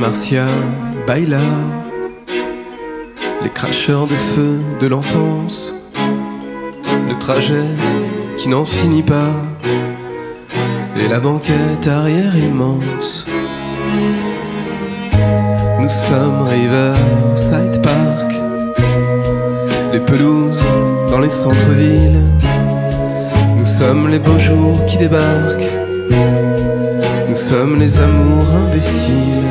Marcia, Baila, les cracheurs de feu de l'enfance, le trajet qui n'en finit pas, et la banquette arrière immense. Nous sommes Riverside Park, les pelouses dans les centres-villes. Nous sommes les beaux jours qui débarquent, nous sommes les amours imbéciles.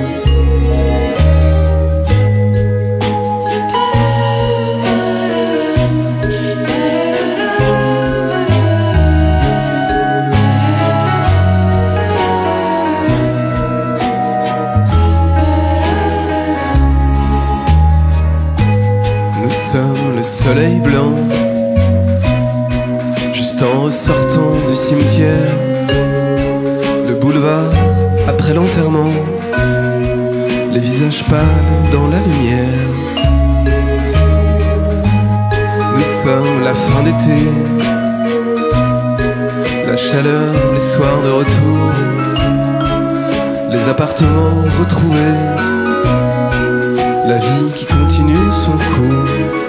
Nous sommes le soleil blanc, juste en ressortant du cimetière, le boulevard après l'enterrement, les visages pâles dans la lumière. Nous sommes la fin d'été, la chaleur, les soirs de retour, les appartements retrouvés, la vie qui continue son cours.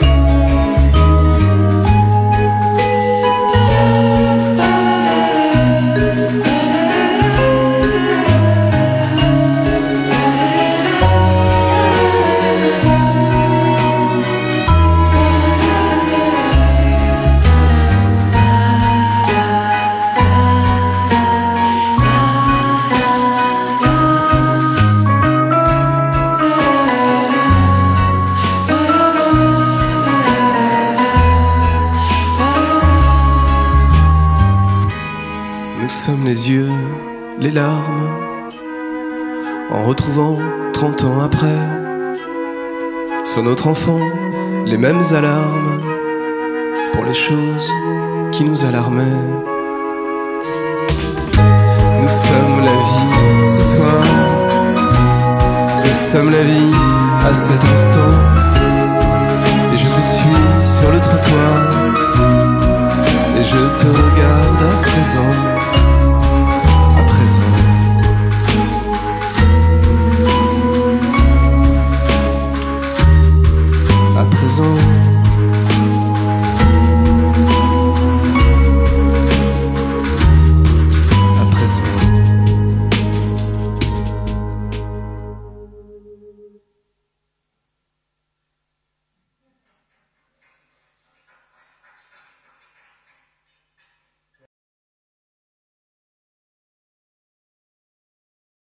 Nous sommes les yeux, les larmes, en retrouvant 30 ans après, sur notre enfant, les mêmes alarmes, pour les choses qui nous alarmaient. Nous sommes la vie ce soir, nous sommes la vie à cet instant, et je te suis sur le trottoir, et je te regarde à présent.